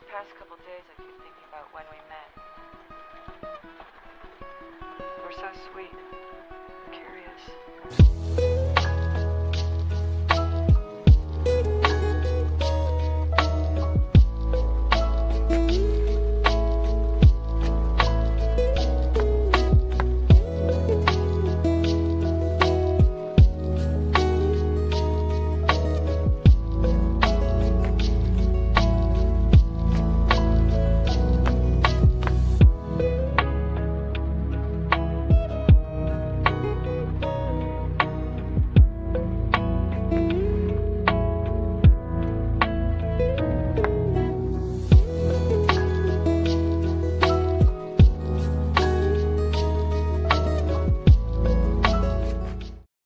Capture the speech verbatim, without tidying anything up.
Past couple days I keep thinking about when we met. You were so sweet, curious.